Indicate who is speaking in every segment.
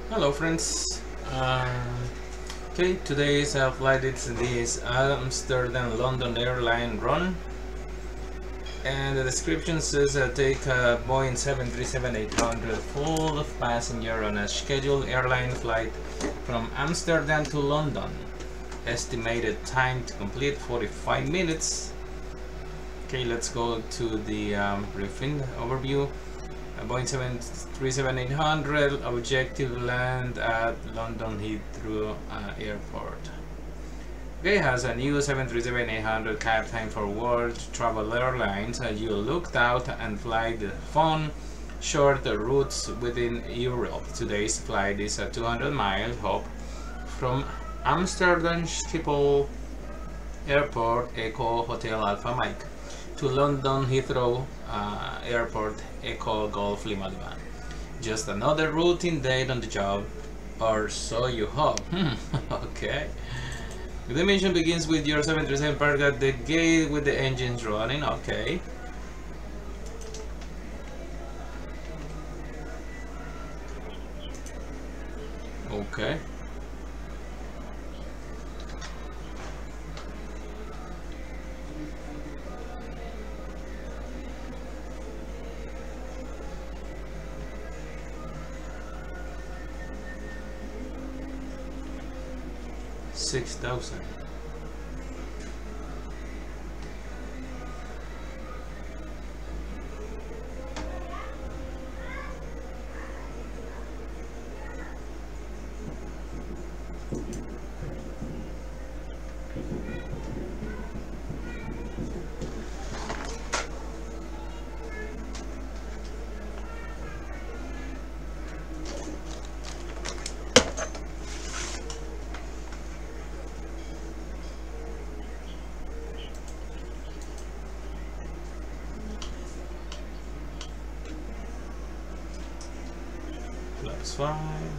Speaker 1: Hello friends. Okay, today's flight is this Amsterdam London Airline run, and the description says take a Boeing 737-800 full of passenger on a scheduled airline flight from Amsterdam to London. Estimated time to complete 45 minutes. Okay, let's go to the briefing overview. Boeing 737-800 objective land at London Heathrow Airport. Okay, has a new 737-800 cab time for World Travel Airlines. You looked out and fly the fun, short routes within Europe. Today's flight is a 200-mile hop from Amsterdam Schiphol Airport, Echo Hotel Alpha Mike, to London Heathrow Airport, Echo Golf Lima Lima. Just another routine day on the job, or so you hope. Okay. The mission begins with your 737 parked at the gate with the engines running. Okay. Okay. $6,000. Plus 5.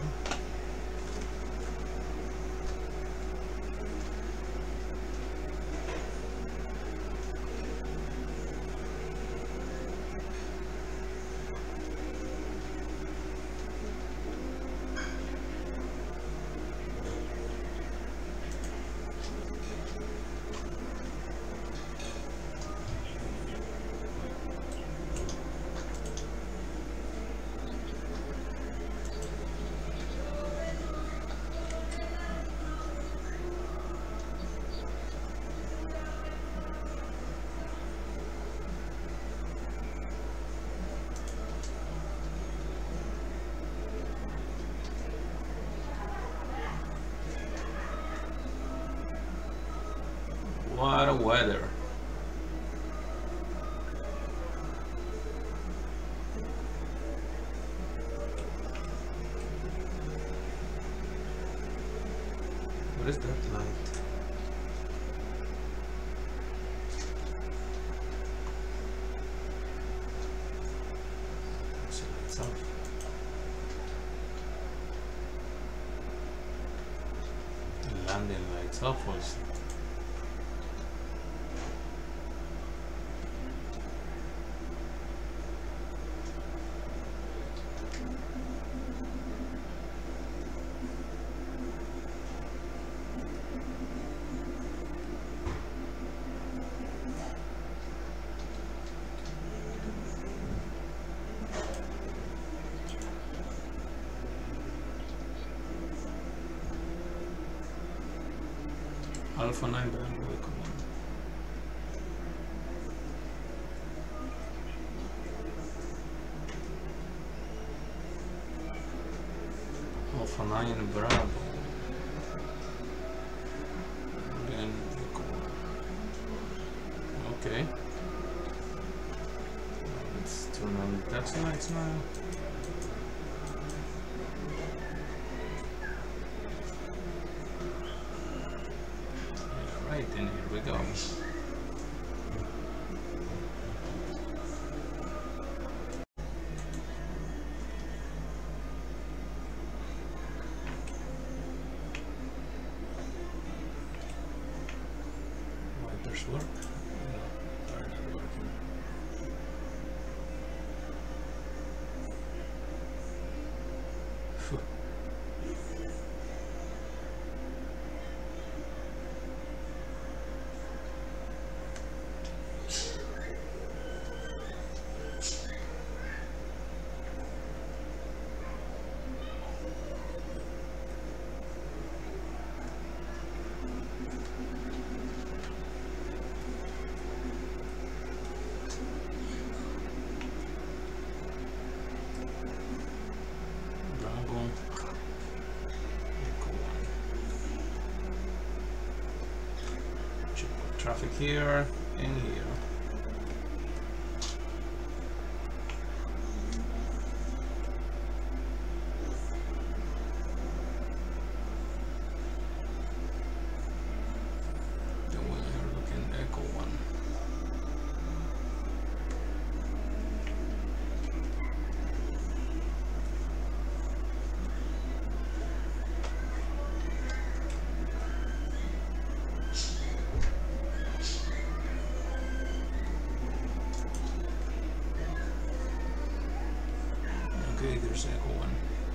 Speaker 1: What a weather. What is that light? So it's off. The landing lights off also. Alpha 9 brand welcome. Alpha 9 Bravo. Then okay. Let's turn on the taxi lights now. Right, and here we go. Wipers work? No, they're not working. Phew. traffic here and here. Then we are looking Echo 1. Okay, there's Echo 1.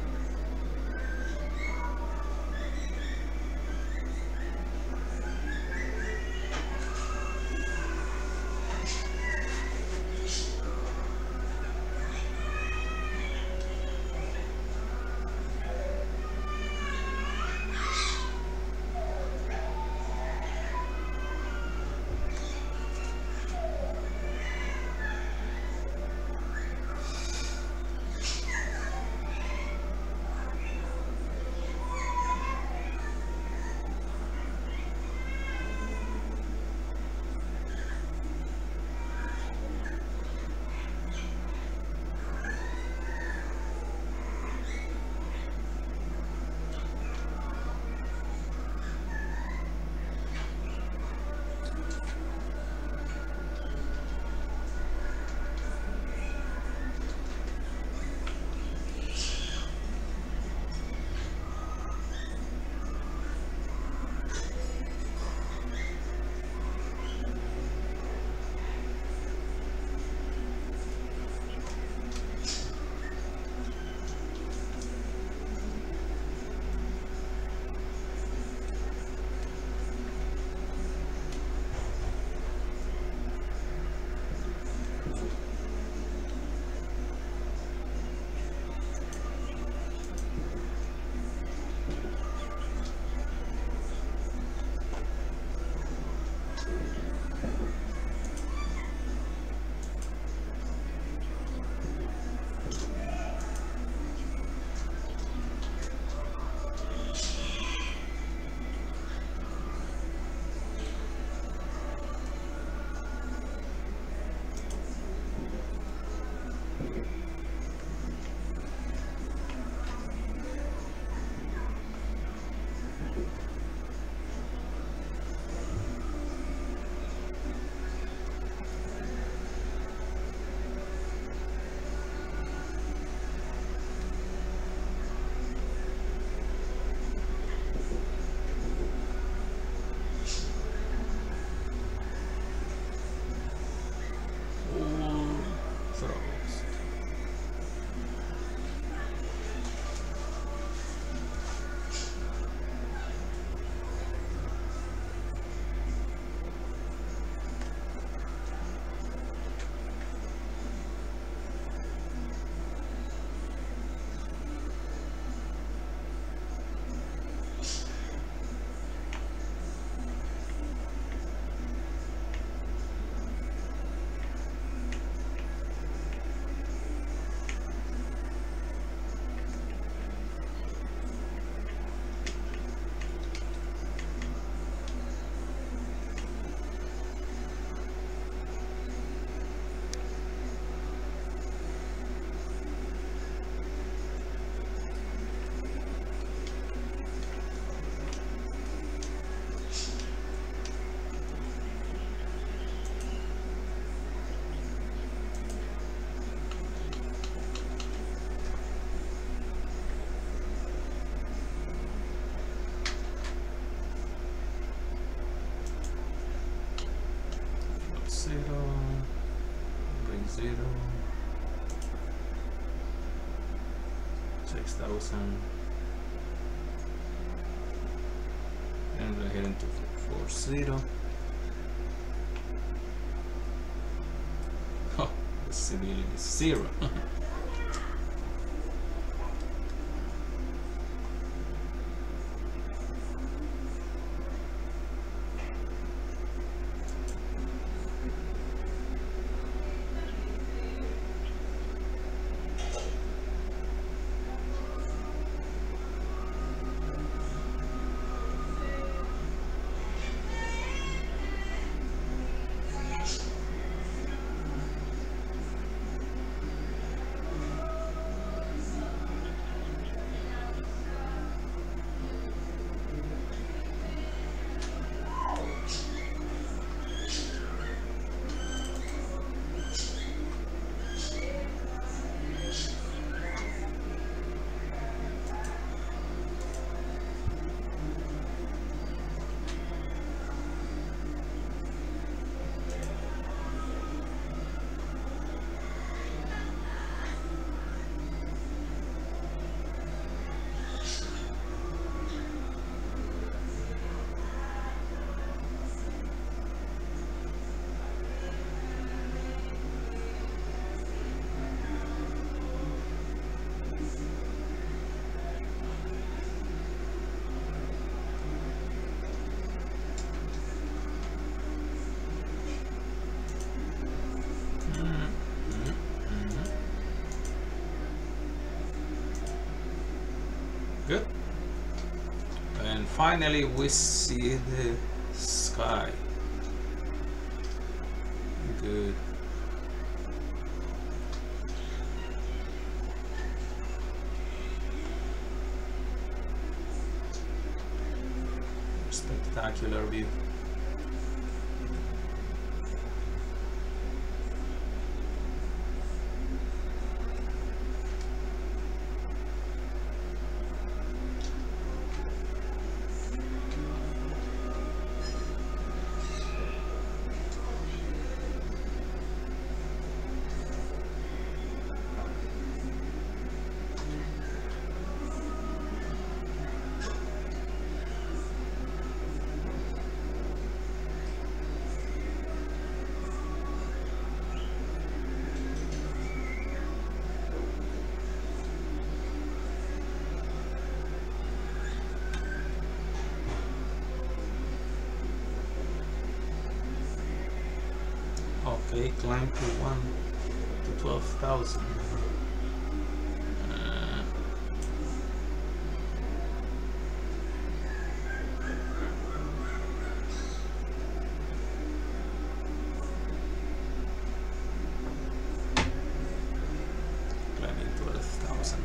Speaker 1: Bring 0, 6,000, and we're heading to 40. Oh, the civilian is 0. Good. And finally we see the sky. Good. Spectacular view. Okay, climb to 12,000. Climbing 12,000.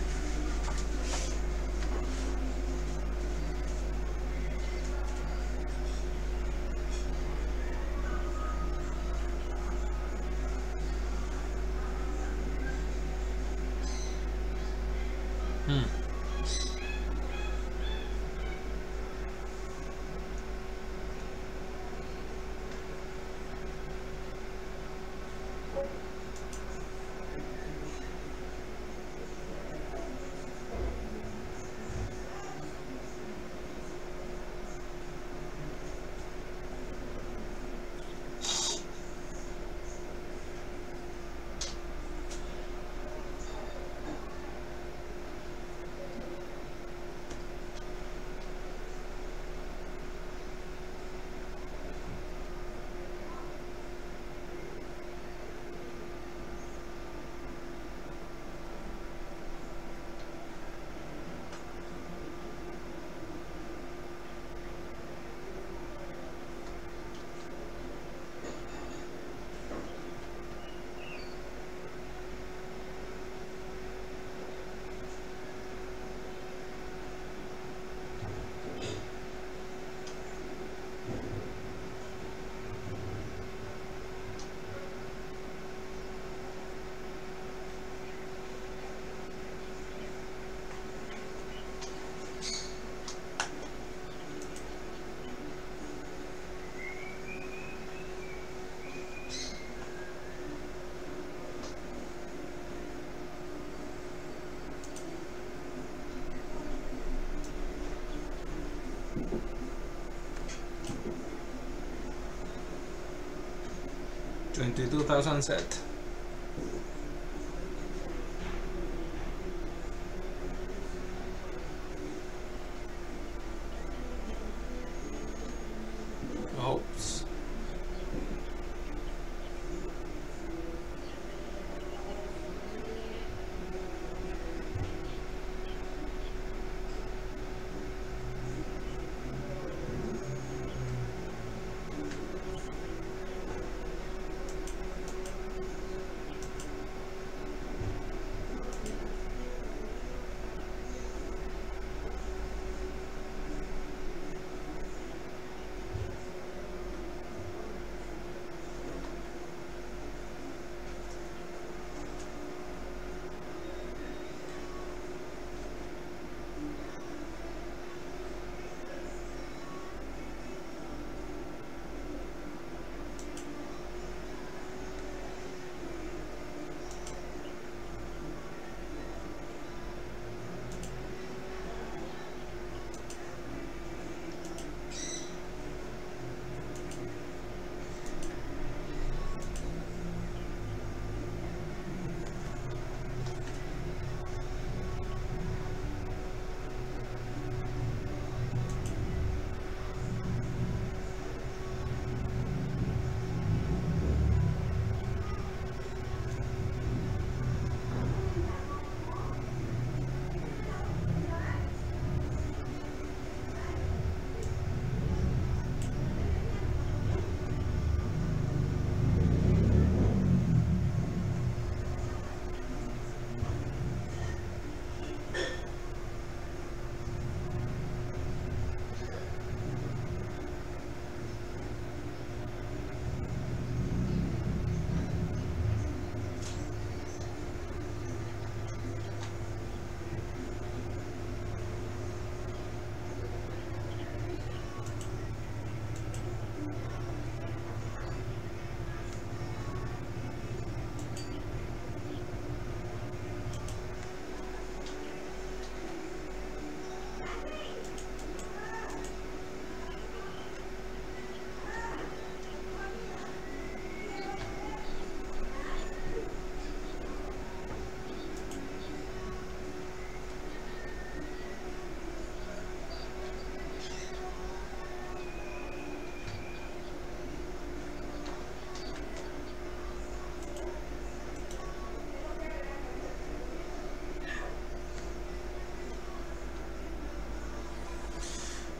Speaker 1: $22,000 set. Oops.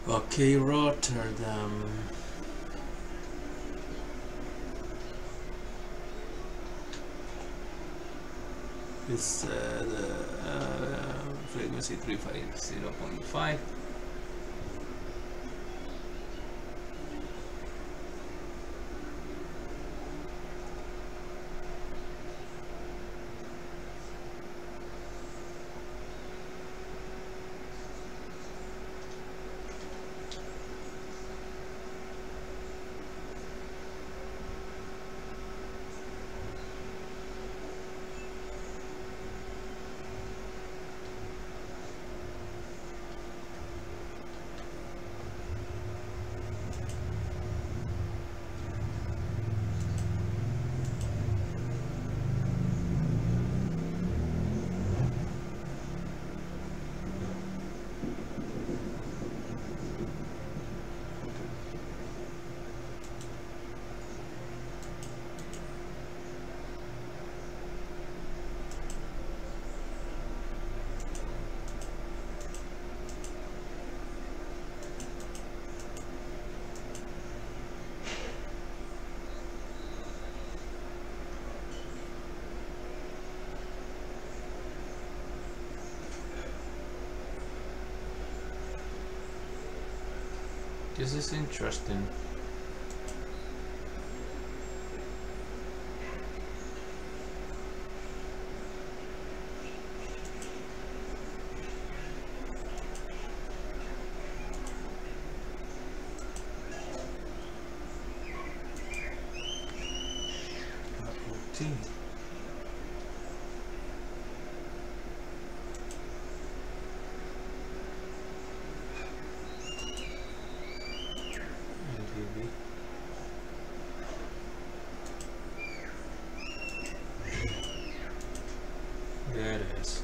Speaker 1: Okay, Rotterdam. It's the frequency 350.5. This is interesting. There it is.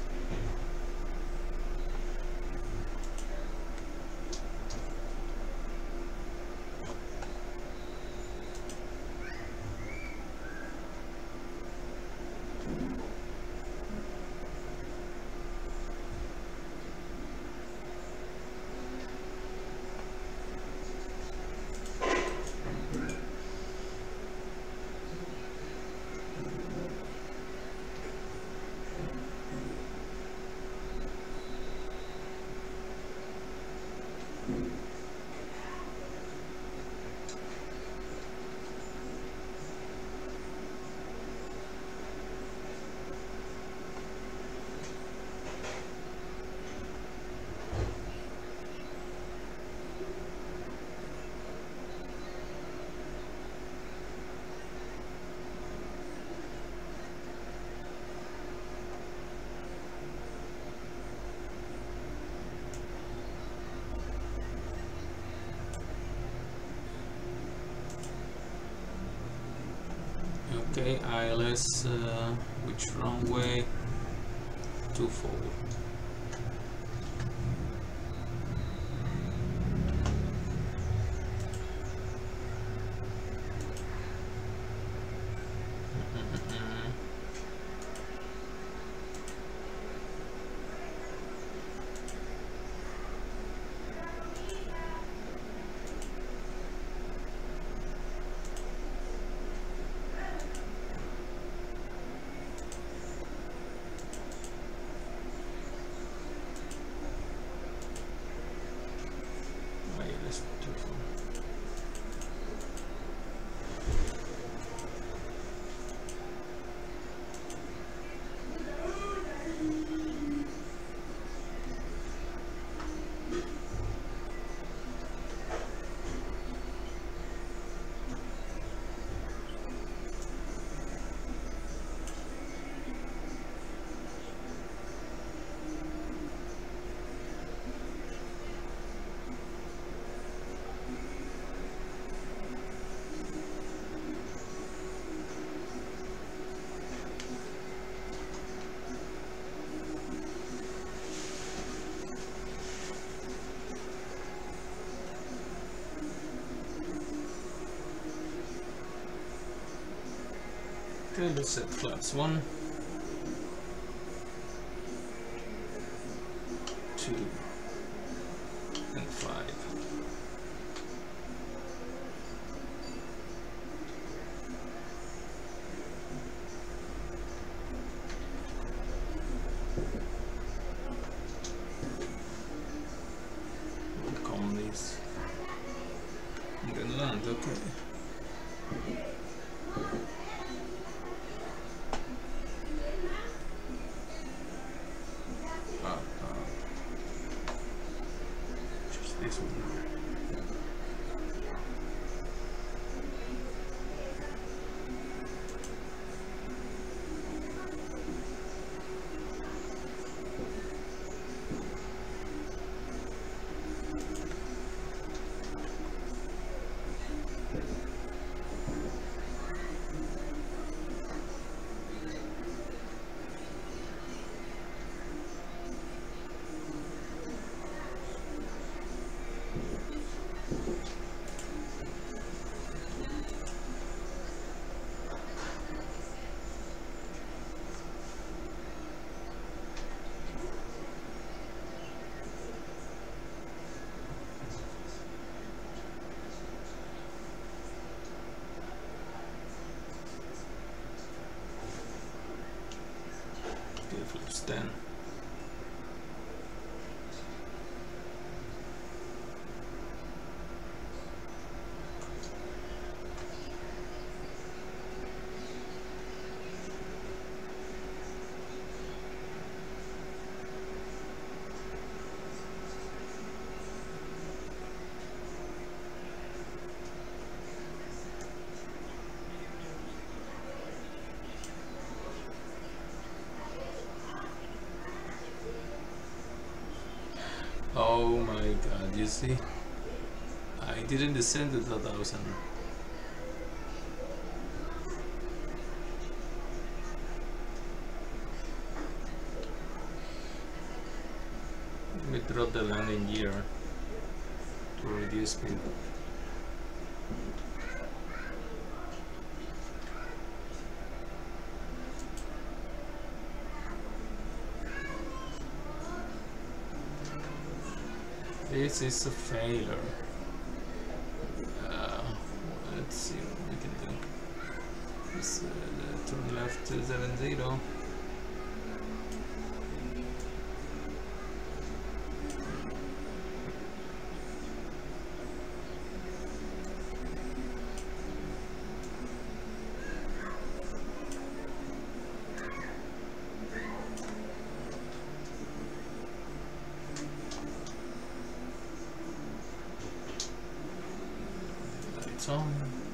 Speaker 1: Okay, ILS, which runway? 24. Okay, let's set flaps 1, 2, and 5. Excellent, okay. Just this one. Flips 10. Oh my god, you see? I didn't descend to 2000. Let me drop the landing gear to reduce speed. This is a failure. Let's see what we can do. Let's turn left to 70. On.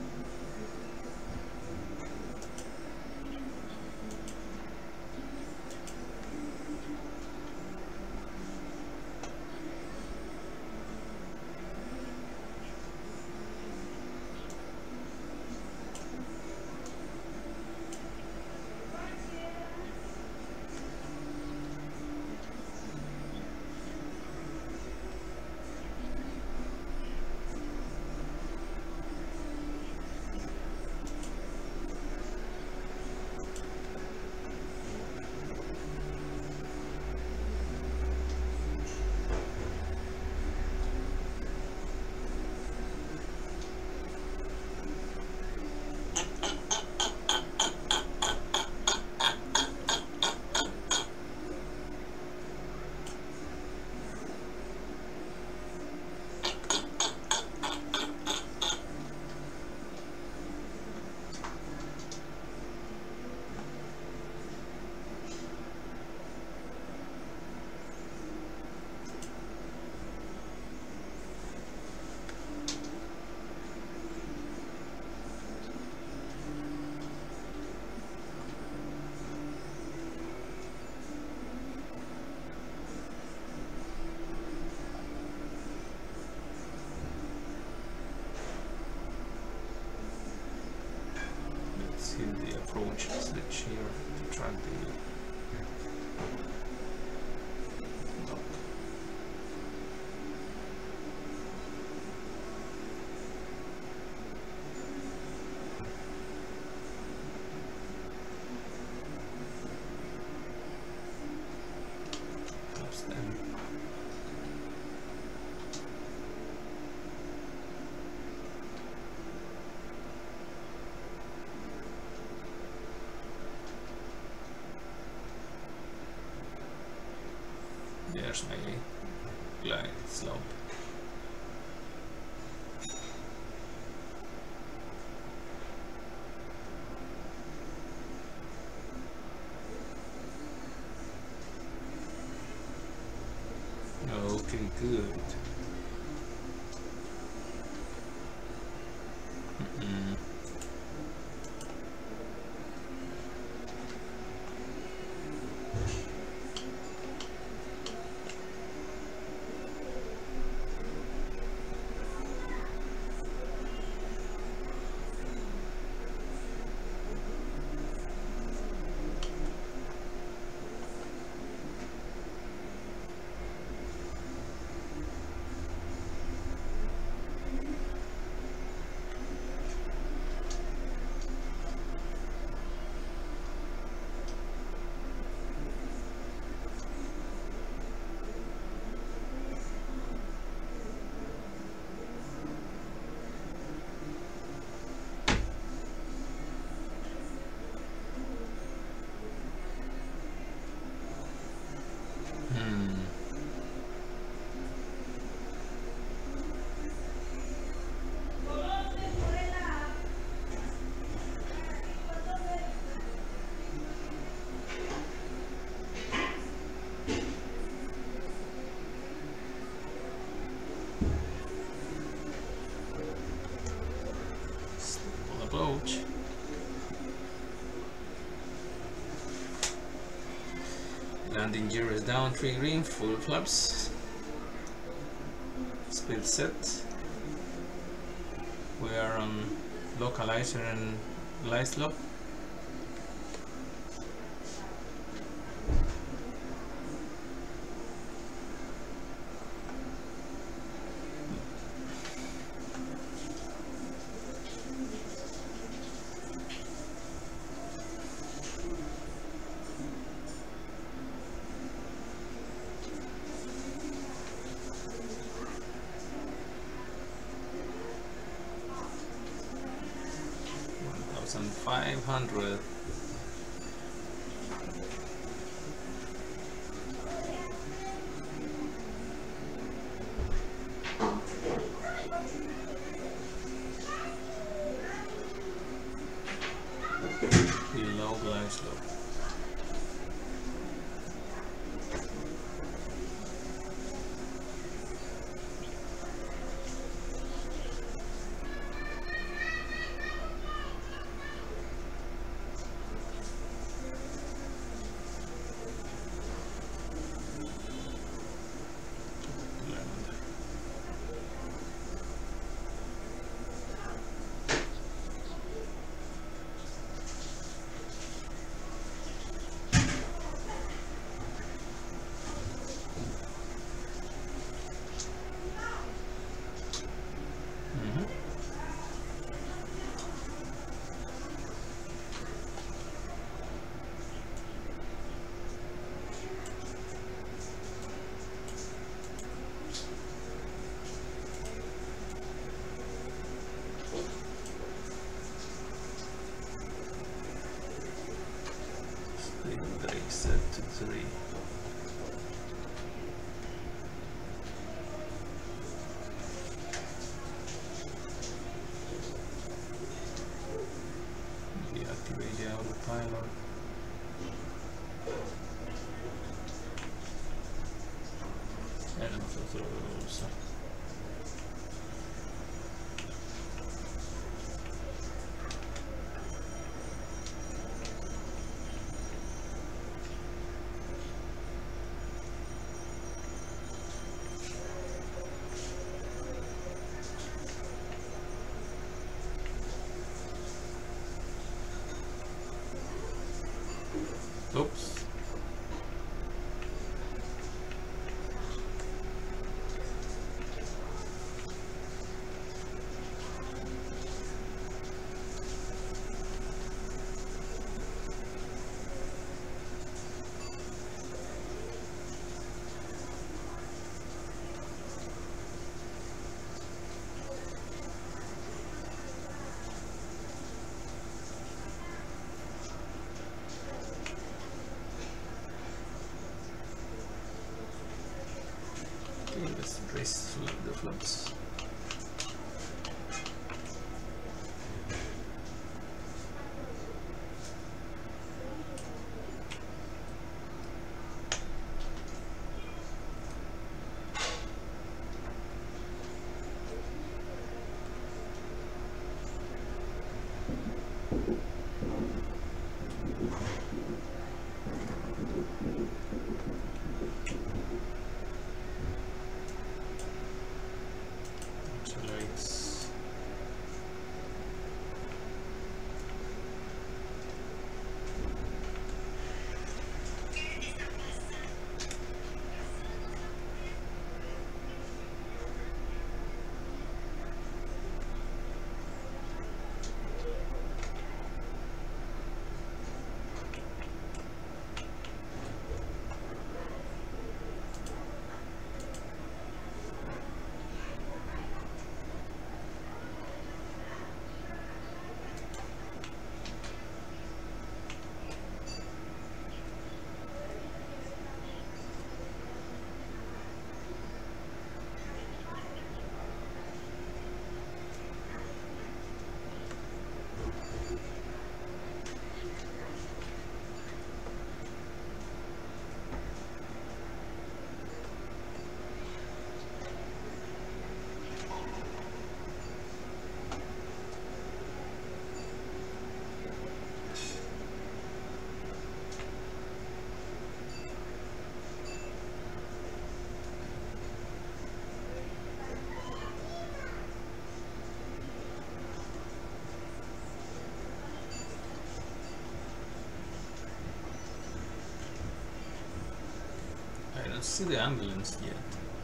Speaker 1: Hit the approach switch here to track the dock. Tops them. There's my glide slope. Okay, good. Approach. Landing gear is down, 3 green, full flaps. Speed set. We are on localizer and glide slope. And 500. Below glide slope. Set to 3. Deactivate the autopilot. And also throws. Oops. Let's raise the flaps. don't see the ambulance yet.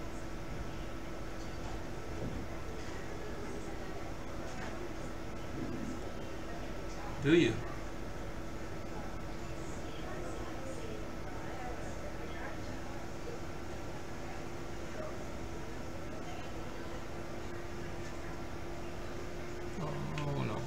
Speaker 1: Do you? Oh no.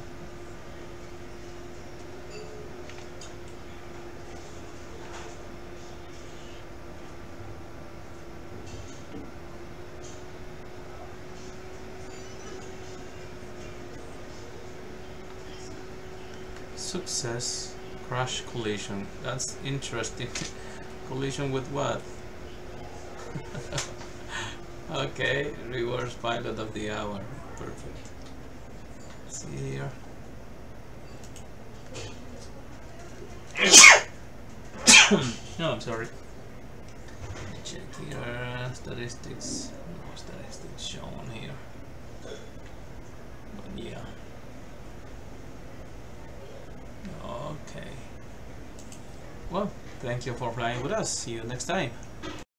Speaker 1: Success. Crash collision. That's interesting. Collision with what? Okay, reverse pilot of the hour. Perfect. Let's see here. No, I'm sorry. Check here. Statistics. No statistics shown here. But yeah. Okay. Well, thank you for flying with us. See you next time.